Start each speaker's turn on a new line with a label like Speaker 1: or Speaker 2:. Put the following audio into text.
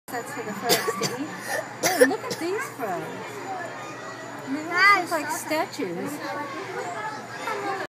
Speaker 1: That's for the frogs to eat. Oh, look at these frogs. I mean, they look like statues.